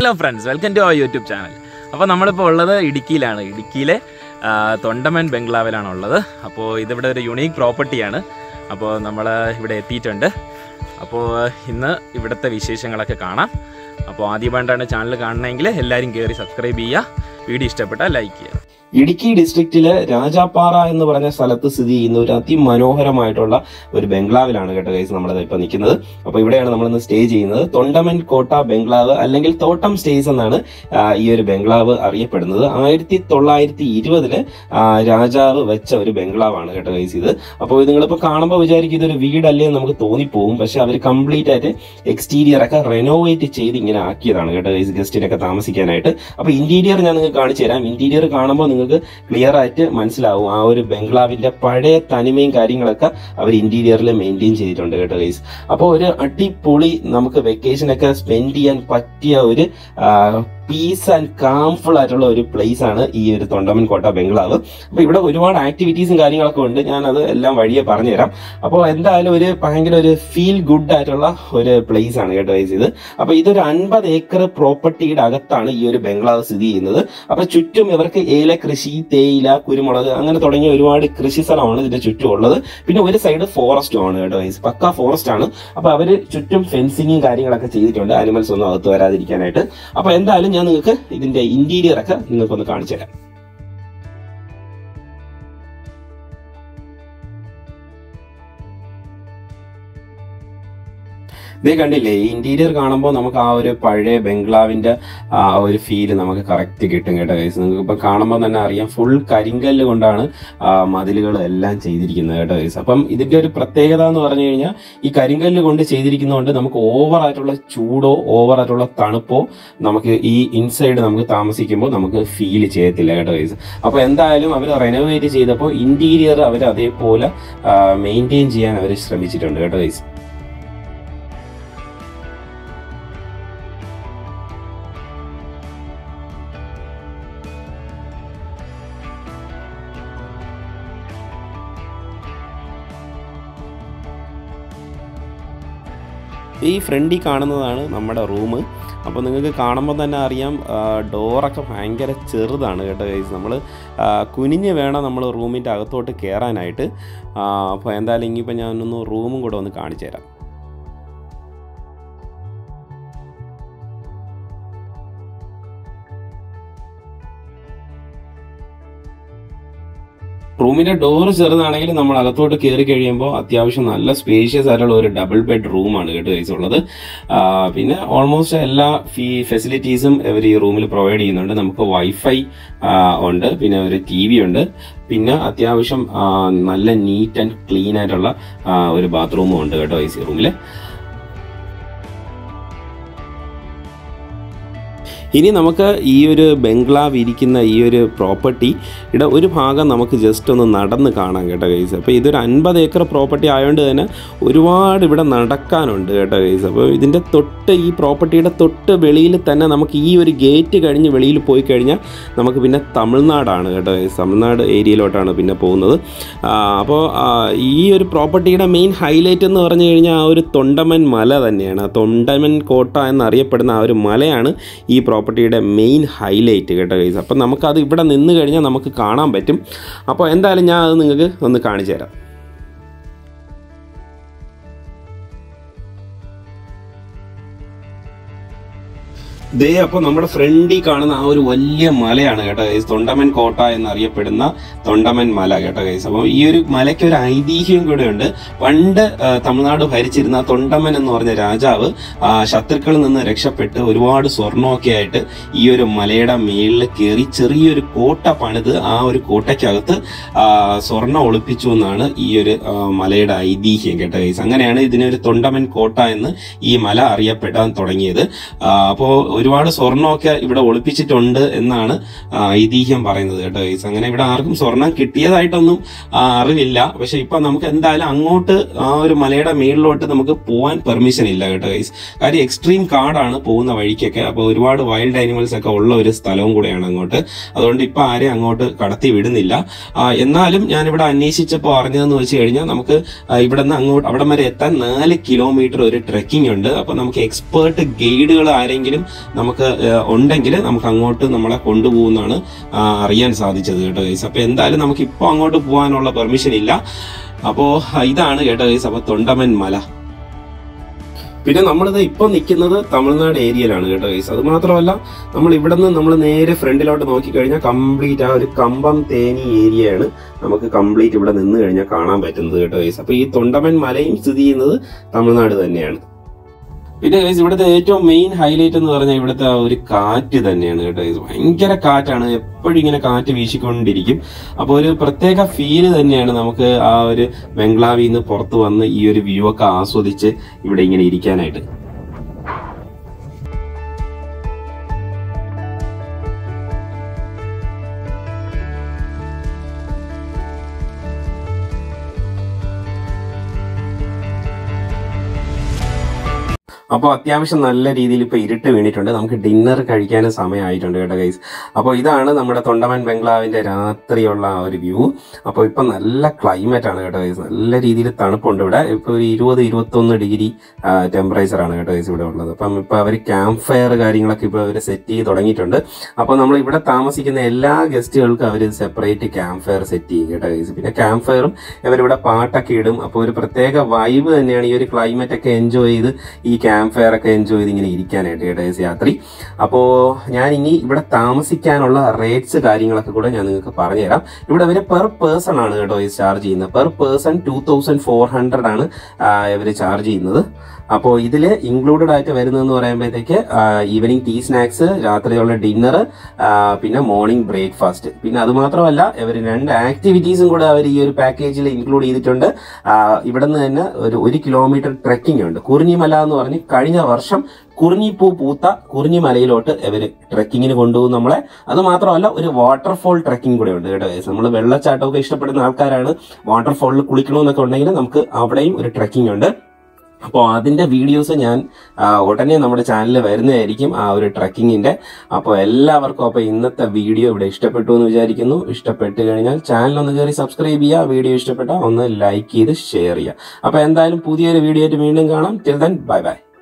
Hello friends, welcome to our YouTube channel. അപ്പോൾ നമ്മളിപ്പോൾ ഉള്ളത് ഇടുക്കിയിലാണ്. ഇടുക്കിയിലെ തൊണ്ടമൻ ബംഗ്ലാവിലാണുള്ളത്. അപ്പോൾ ഇതിവിടെ ഒരു യുണീക്ക് പ്രോപ്പർട്ടിയാണ്. അപ്പോൾ നമ്മൾ ഇവിടെ എത്തിയിട്ടുണ്ട്. അപ്പോൾ ഇന്ന് ഇവിടുത്തെ വിശേഷങ്ങളൊക്കെ കാണാം. അപ്പോൾ ആദ്യമായിട്ടാണ് ചാനൽ കാണണമെങ്കിൽ എല്ലാവരും കയറി സബ്സ്ക്രൈബ് ചെയ്യുക. വീഡിയോ ഇഷ്ടപ്പെട്ടാൽ ലൈക്ക് ചെയ്യുക. ഇടുക്കി ഡിസ്ട്രിക്റ്റില് രാജാപ്പാറ എന്ന് പറഞ്ഞ സ്ഥലത്ത് സ്ഥിതി ചെയ്യുന്ന ഒരു അതിമനോഹരമായിട്ടുള്ള ഒരു ബംഗ്ലാവിലാണ് കേട്ടോ ഗൈസ് നമ്മളിത് ഇപ്പൊ നിൽക്കുന്നത്. അപ്പൊ ഇവിടെയാണ് നമ്മളിന്ന് സ്റ്റേ ചെയ്യുന്നത്. തൊണ്ടമൻ കോട്ട ബംഗ്ലാവ് അല്ലെങ്കിൽ തോട്ടം സ്റ്റേസ് എന്നാണ് ഈ ഒരു ബംഗ്ലാവ് അറിയപ്പെടുന്നത്. 1920 രാജാവ് വെച്ച ഒരു ബംഗ്ലാവാണ് കേട്ടോ ഗൈസ് ഇത്. അപ്പോൾ നിങ്ങളിപ്പോ കാണുമ്പോൾ വിചാരിക്കും ഇതൊരു വീടല്ലേ എന്ന് നമുക്ക് തോന്നിപ്പോകും. പക്ഷെ അവർ കംപ്ലീറ്റ് ആയിട്ട് എക്സ്റ്റീരിയർ ഒക്കെ റെനോവേറ്റ് ചെയ്ത് ഇങ്ങനെ ആക്കിയതാണ് കേട്ടോ ഗൈസ്, ഗസ്റ്റിനൊക്കെ താമസിക്കാനായിട്ട്. അപ്പൊ ഇന്റീരിയർ ഞാൻ നിങ്ങൾക്ക് കാണിച്ചു തരാം. ഇന്റീരിയർ കാണുമ്പോൾ നിങ്ങൾക്ക് ക്ലിയർ ആയിട്ട് മനസ്സിലാവും ആ ഒരു ബംഗ്ലാവിന്റെ പഴയ തനിമയും കാര്യങ്ങളൊക്കെ അവർ ഇന്റീരിയറിൽ മെയിൻറ്റെയിൻ ചെയ്തിട്ടുണ്ട് കേട്ടോ ഗൈസ്. അപ്പോൾ ഒരു അടിപൊളി നമുക്ക് വെക്കേഷനൊക്കെ സ്പെൻഡ് ചെയ്യാൻ പറ്റിയ ഒരു പീസ് ആൻഡ് കാംഫുൾ ആയിട്ടുള്ള ഒരു പ്ലേസ് ആണ് ഈ ഒരു തൊണ്ടമൻ കോട്ട ബംഗ്ലാവ്. അപ്പൊ ഇവിടെ ഒരുപാട് ആക്ടിവിറ്റീസും കാര്യങ്ങളൊക്കെ ഉണ്ട്. ഞാൻ അത് എല്ലാം വഴിയെ പറഞ്ഞുതരാം. അപ്പോൾ എന്തായാലും ഒരു ഭയങ്കര ഒരു ഫീൽ ഗുഡ് ആയിട്ടുള്ള ഒരു പ്ലേസ് ആണ് കേട്ടോ ഗൈസ് ഇത്. അപ്പൊ ഇതൊരു 50 ഏക്കർ പ്രോപ്പർട്ടിയുടെ അകത്താണ് ഈ ഒരു ബംഗ്ലാവ് സ്ഥിതി ചെയ്യുന്നത്. അപ്പൊ ചുറ്റും ഇവർക്ക് ഏല കൃഷി, തേയില, കുരുമുളക് അങ്ങനെ തുടങ്ങിയ ഒരുപാട് കൃഷി സ്ഥലമാണ് ഇതിന്റെ ചുറ്റും ഉള്ളത്. പിന്നെ ഒരു സൈഡ് ഫോറസ്റ്റും ആണ് കേട്ടോ ഗൈസ്, പക്ക ഫോറസ്റ്റ് ആണ്. അപ്പൊ അവര് ചുറ്റും ഫെൻസിങ്ങും കാര്യങ്ങളൊക്കെ ചെയ്തിട്ടുണ്ട്, ആനിമൽസ് ഒന്നും അകത്ത് വരാതിരിക്കാനായിട്ട്. അപ്പൊ എന്തായാലും ഞാൻ നിങ്ങൾക്ക് ഇതിന്റെ ഇന്റീരിയർ ഒക്കെ നിങ്ങൾക്കൊന്ന് കാണിച്ചു തരാം. ഇതേ കണ്ടില്ലേ, ഈ ഇന്റീരിയർ കാണുമ്പോൾ നമുക്ക് ആ ഒരു പഴയ ബംഗ്ലാവിന്റെ ആ ഒരു ഫീല് നമുക്ക് കറക്റ്റ് കിട്ടും കേട്ടോ ഗൈസ്. നിങ്ങൾക്ക് ഇപ്പൊ കാണുമ്പോൾ തന്നെ അറിയാം, ഫുൾ കരിങ്കല്ല് കൊണ്ടാണ് മതിലുകൾ എല്ലാം ചെയ്തിരിക്കുന്നത് കേട്ടോ ഗൈസ്. അപ്പം ഇതിന്റെ ഒരു പ്രത്യേകത എന്ന് പറഞ്ഞു കഴിഞ്ഞാൽ ഈ കരിങ്കല്ല് കൊണ്ട് ചെയ്തിരിക്കുന്നതുകൊണ്ട് നമുക്ക് ഓവറായിട്ടുള്ള ചൂടോ ഓവറായിട്ടുള്ള തണുപ്പോ നമുക്ക് ഈ ഇൻസൈഡ് നമുക്ക് താമസിക്കുമ്പോൾ നമുക്ക് ഫീൽ ചെയ്യത്തില്ല കേട്ടോ ഗൈസ്. അപ്പൊ എന്തായാലും അവർ റെനോവേറ്റ് ചെയ്തപ്പോൾ ഇന്റീരിയർ അവർ അതേപോലെ മെയിൻറ്റെയിൻ ചെയ്യാൻ അവർ ശ്രമിച്ചിട്ടുണ്ട് കേട്ടോ ഗൈസ്. ഈ ഫ്രണ്ടിൽ കാണുന്നതാണ് നമ്മുടെ റൂം. അപ്പോൾ നിങ്ങൾക്ക് കാണുമ്പോൾ തന്നെ അറിയാം, ഡോറൊക്കെ ഭയങ്കര ചെറുതാണ് കേട്ടോ ഗൈസ്. നമ്മൾ കുനിഞ്ഞ് വേണം നമ്മൾ റൂമിൻ്റെ അകത്തോട്ട് കയറാനായിട്ട്. അപ്പോൾ എന്തായാലും ഇനിയിപ്പോൾ ഞാനൊന്ന് റൂമും കൂടെ ഒന്ന് കാണിച്ചു തരാം. റൂമിന്റെ ഡോർ ചെറുതാണെങ്കിൽ നമ്മൾ അകത്തോട്ട് കയറി കഴിയുമ്പോൾ അത്യാവശ്യം നല്ല സ്പേഷ്യസ് ആയിട്ടുള്ള ഒരു ഡബിൾ ബെഡ് റൂമാണ് കേട്ടോ ഗൈസ് ഉള്ളത്. പിന്നെ ഓൾമോസ്റ്റ് എല്ലാ ഫെസിലിറ്റീസും ഇവർ ഈ റൂമിൽ പ്രൊവൈഡ് ചെയ്യുന്നുണ്ട്. നമുക്ക് വൈഫൈ ഉണ്ട്, പിന്നെ ഒരു TV ഉണ്ട്, പിന്നെ അത്യാവശ്യം നല്ല നീറ്റ് ആൻഡ് ക്ലീൻ ആയിട്ടുള്ള ഒരു ബാത്റൂമും ഉണ്ട് കേട്ടോ ഗൈസ് ഈ റൂമിൽ. ഇനി നമുക്ക് ഈ ഒരു ബംഗ്ലാവ് ഇരിക്കുന്ന ഈ ഒരു പ്രോപ്പർട്ടിയുടെ ഒരു ഭാഗം നമുക്ക് ജസ്റ്റ് ഒന്ന് നടന്ന് കാണാം കേട്ടോ ഗൈസ്. അപ്പോൾ ഇതൊരു 50 ഏക്കർ പ്രോപ്പർട്ടി ആയതുകൊണ്ട് തന്നെ ഒരുപാട് ഇവിടെ നടക്കാനുണ്ട് കേട്ടോ ഗൈസ്. അപ്പോൾ ഇതിൻ്റെ ഈ പ്രോപ്പർട്ടിയുടെ തൊട്ട് വെളിയിൽ തന്നെ നമുക്ക് ഈ ഒരു ഗേറ്റ് കഴിഞ്ഞ് വെളിയിൽ പോയി കഴിഞ്ഞാൽ നമുക്ക് പിന്നെ തമിഴ്നാടാണ് കേട്ടോ ഗൈസ്. തമിഴ്നാട് ഏരിയയിലോട്ടാണ് പിന്നെ പോകുന്നത്. അപ്പോൾ ഈ ഒരു പ്രോപ്പർട്ടിയുടെ മെയിൻ ഹൈലൈറ്റ് എന്ന് പറഞ്ഞു കഴിഞ്ഞാൽ ആ ഒരു തൊണ്ടമൻ മല തന്നെയാണ്. തൊണ്ടമൻ കോട്ട എന്നറിയപ്പെടുന്ന ആ ഒരു മലയാണ് ഈ പ്രോപ്പർട്ടിയുടെ മെയിൻ ഹൈലൈറ്റ് കേട്ടോ ഗൈസ്. അപ്പം നമുക്കത് ഇവിടെ നിന്ന് കഴിഞ്ഞാൽ നമുക്ക് കാണാൻ പറ്റും. അപ്പോൾ എന്തായാലും ഞാൻ അത് നിങ്ങൾക്ക് ഒന്ന് കാണിച്ചു തരാം. അപ്പോൾ നമ്മുടെ ഫ്രണ്ടിൽ കാണുന്ന ആ ഒരു വലിയ മലയാണ് കേട്ടോ ഗൈസ്, തൊണ്ടമൻ കോട്ട എന്നറിയപ്പെടുന്ന തൊണ്ടമൻ മല കേട്ടോ ഗൈസ്. അപ്പോൾ ഈ ഒരു മലയ്ക്ക് ഒരു ഐതിഹ്യം കൂടെ ഉണ്ട്. പണ്ട് തമിഴ്നാട് ഭരിച്ചിരുന്ന തൊണ്ടമൻ എന്ന് പറഞ്ഞ രാജാവ് ശത്രുക്കളിൽ നിന്ന് രക്ഷപ്പെട്ട് ഒരുപാട് സ്വർണ്ണമൊക്കെ ആയിട്ട് ഈ ഒരു മലയുടെ മേളിൽ കയറി ചെറിയൊരു കോട്ട പണിത് ആ ഒരു കോട്ടയ്ക്കകത്ത് സ്വർണ്ണം ഒളിപ്പിച്ചു എന്നാണ് ഈ ഒരു മലയുടെ ഐതിഹ്യം കേട്ടോ ഗൈസ്. അങ്ങനെയാണ് ഇതിനൊരു തൊണ്ടമൻ കോട്ട എന്ന് ഈ മല അറിയപ്പെടാൻ തുടങ്ങിയത്. അപ്പോൾ ഒരുപാട് സ്വർണ്ണമൊക്കെ ഇവിടെ ഒളിപ്പിച്ചിട്ടുണ്ട് എന്നാണ് ഐതിഹ്യം പറയുന്നത് കേട്ടോ ഗൈസ്. അങ്ങനെ ഇവിടെ ആർക്കും സ്വർണം കിട്ടിയതായിട്ടൊന്നും അറിവില്ല. പക്ഷെ ഇപ്പൊ നമുക്ക് എന്തായാലും അങ്ങോട്ട് ആ ഒരു മലയുടെ മേളിലോട്ട് നമുക്ക് പോകാൻ പെർമിഷൻ ഇല്ല കേട്ടോ ഗൈസ്. കാര്യം എക്സ്ട്രീം കാടാണ് പോകുന്ന വഴിക്കൊക്കെ. അപ്പൊ ഒരുപാട് വൈൽഡ് ആനിമൽസ് ഒക്കെ ഉള്ള ഒരു സ്ഥലവും കൂടെയാണ് അങ്ങോട്ട്. അതുകൊണ്ട് ഇപ്പൊ ആരെയും അങ്ങോട്ട് കടത്തി വിടുന്നില്ല. എന്നാലും ഞാനിവിടെ അന്വേഷിച്ചപ്പോൾ അറിഞ്ഞതെന്ന് വെച്ച് കഴിഞ്ഞാൽ നമുക്ക് ഇവിടെ നിന്ന് അങ്ങോട്ട് അവിടെ വരെ എത്താൻ 4 കിലോമീറ്റർ ഒരു ട്രെക്കിംഗ് ഉണ്ട്. അപ്പൊ നമുക്ക് എക്സ്പേർട്ട് ഗൈഡുകൾ ആരെങ്കിലും നമുക്ക് ഉണ്ടെങ്കിൽ നമുക്ക് അങ്ങോട്ട് നമ്മളെ കൊണ്ടുപോകുന്നതാണ് അറിയാൻ സാധിച്ചത് കേട്ടോ ഗൈസ്. അപ്പോൾ എന്തായാലും നമുക്ക് ഇപ്പോൾ അങ്ങോട്ട് പോകാനുള്ള പെർമിഷൻ ഇല്ല. അപ്പോൾ ഇതാണ് കേട്ടോ ഗൈസ്. അപ്പോൾ തൊണ്ടമൻ മല. പിന്നെ നമ്മളിത് ഇപ്പം നിൽക്കുന്നത് തമിഴ്നാട് ഏരിയയിലാണ് കേട്ടോ ഗൈസ്. അത് മാത്രമല്ല നമ്മൾ ഇവിടെ നിന്ന് നമ്മൾ നേരെ ഫ്രണ്ടിലോട്ട് നോക്കിക്കഴിഞ്ഞാൽ കംപ്ലീറ്റ് ആ ഒരു കമ്പം തേനി ഏരിയയാണ് നമുക്ക് കംപ്ലീറ്റ് ഇവിടെ നിന്ന് കഴിഞ്ഞാൽ കാണാൻ പറ്റുന്നത് കേട്ടോ ഗൈസ്. അപ്പോൾ ഈ തൊണ്ടമൻ മലയും സ്ഥിതി ചെയ്യുന്നത് തമിഴ്നാട് തന്നെയാണ്. പിന്നെ ഗൈസ് ഇവിടുത്തെ ഏറ്റവും മെയിൻ ഹൈലൈറ്റ് എന്ന് പറഞ്ഞാൽ ഇവിടുത്തെ ഒരു കാറ്റ് തന്നെയാണ് കേട്ടോ ഗൈസ്. ഭയങ്കര കാറ്റാണ്, എപ്പോഴും ഇങ്ങനെ കാറ്റ് വീശിക്കൊണ്ടിരിക്കും. അപ്പോൾ ഒരു പ്രത്യേക ഫീല് തന്നെയാണ് നമുക്ക് ആ ഒരു ബംഗ്ലാവിൽ നിന്ന് പുറത്ത് വന്ന് ഈ ഒരു വ്യൂ ഒക്കെ ആസ്വദിച്ച് ഇവിടെ ഇങ്ങനെ ഇരിക്കാനായിട്ട്. അപ്പോൾ അത്യാവശ്യം നല്ല രീതിയിൽ ഇപ്പോൾ ഇരുട്ട് വീണിട്ടുണ്ട്. നമുക്ക് ഡിന്നർ കഴിക്കാനും സമയമായിട്ടുണ്ട് കേട്ടോ ഗൈസ്. അപ്പോൾ ഇതാണ് നമ്മുടെ തൊണ്ടമൻ ബംഗ്ലാവിൻ്റെ രാത്രിയുള്ള ആ ഒരു വ്യൂ. അപ്പോൾ ഇപ്പം നല്ല ക്ലൈമറ്റ് ആണ് കേട്ടോ ഗൈസ്. നല്ല രീതിയിൽ തണുപ്പുണ്ട് ഇവിടെ. ഇപ്പോൾ ഒരു 20-21 ഡിഗ്രി ടെമ്പറേച്ചറാണ് കേട്ടോ ഗൈസ് ഇവിടെ ഉള്ളത്. അപ്പം ഇപ്പോൾ അവർ ക്യാമ്പ് ഫയർ കാര്യങ്ങളൊക്കെ ഇപ്പോൾ അവർ സെറ്റ് ചെയ്ത് തുടങ്ങിയിട്ടുണ്ട്. അപ്പോൾ നമ്മൾ ഇവിടെ താമസിക്കുന്ന എല്ലാ ഗസ്റ്റുകൾക്കും അവർ സെപ്പറേറ്റ് ക്യാമ്പ് ഫയർ സെറ്റ് ചെയ്യും കേട്ടോ ഗൈസ്. പിന്നെ ക്യാമ്പ് ഫയറും ഇവരിവിടെ പാട്ടൊക്കെ ഇടും. അപ്പോൾ ഒരു പ്രത്യേക വൈബ് തന്നെയാണ്. ഈ ഒരു ക്ലൈമറ്റ് ഒക്കെ എൻജോയ് ചെയ്ത് ഈ ക്യാമ്പ് ഫയർ ഒക്കെ എൻജോയ് ചെയ്ത് ഇങ്ങനെ ഇരിക്കാനായിട്ട് കേട്ടോ ഗൈസ് രാത്രി. അപ്പോൾ ഞാൻ ഇനി ഇവിടെ താമസിക്കാനുള്ള റേറ്റ്സ് കാര്യങ്ങളൊക്കെ കൂടെ ഞാൻ നിങ്ങൾക്ക് പറഞ്ഞുതരാം. ഇവിടെ ഇവർ പെർ പേഴ്സൺ ആണ് കേട്ടോ ഗൈസ് ചാർജ് ചെയ്യുന്നത്. പെർ പേഴ്സൺ 2400 ആണ് ഇവർ ചാർജ് ചെയ്യുന്നത്. അപ്പോൾ ഇതിൽ ഇൻക്ലൂഡഡ് ആയിട്ട് വരുന്നതെന്ന് പറയുമ്പോഴത്തേക്ക് ഈവനിങ് ടീ സ്നാക്സ്, രാത്രിയുള്ള ഡിന്നർ, പിന്നെ മോർണിംഗ് ബ്രേക്ക്ഫാസ്റ്റ്. പിന്നെ അതുമാത്രമല്ല ഇവർ 2 ആക്ടിവിറ്റീസും കൂടെ അവർ ഈ ഒരു പാക്കേജിൽ ഇൻക്ലൂഡ് ചെയ്തിട്ടുണ്ട്. ഇവിടെ നിന്ന് തന്നെ ഒരു 1 കിലോമീറ്റർ ട്രെക്കിംഗ് ഉണ്ട്. കുറിഞ്ഞിമല എന്ന് പറഞ്ഞ് കഴിഞ്ഞ വർഷം കുറിഞ്ഞിപ്പൂ പൂത്ത കുറിഞ്ഞിമലയിലോട്ട് ഇവർ ട്രെക്കിങ്ങിന് കൊണ്ടുപോകും നമ്മളെ. അത് മാത്രമല്ല ഒരു വാട്ടർഫോൾ ട്രെക്കിംഗ് കൂടെ ഉണ്ട് കേട്ടോ. നമ്മൾ വെള്ളച്ചാട്ടമൊക്കെ ഇഷ്ടപ്പെടുന്ന ആൾക്കാരാണ്, വാട്ടർഫോളിൽ കുളിക്കണമെന്നൊക്കെ ഉണ്ടെങ്കിൽ നമുക്ക് അവിടെയും ഒരു ട്രെക്കിംഗ് ഉണ്ട്. അപ്പോൾ അതിൻ്റെ വീഡിയോസ് ഞാൻ ഉടനെ നമ്മുടെ ചാനലിൽ വരുന്നതായിരിക്കും, ആ ഒരു ട്രക്കിങ്ങിൻ്റെ. അപ്പോൾ എല്ലാവർക്കും അപ്പോൾ ഇന്നത്തെ വീഡിയോ ഇവിടെ ഇഷ്ടപ്പെട്ടു എന്ന് വിചാരിക്കുന്നു. ഇഷ്ടപ്പെട്ട് കഴിഞ്ഞാൽ ചാനലൊന്ന് കയറി സബ്സ്ക്രൈബ് ചെയ്യുക. വീഡിയോ ഇഷ്ടപ്പെട്ടാൽ ഒന്ന് ലൈക്ക് ചെയ്ത് ഷെയർ ചെയ്യുക. അപ്പോൾ എന്തായാലും പുതിയൊരു വീഡിയോ ആയിട്ട് വീണ്ടും കാണാം. Till then bye by.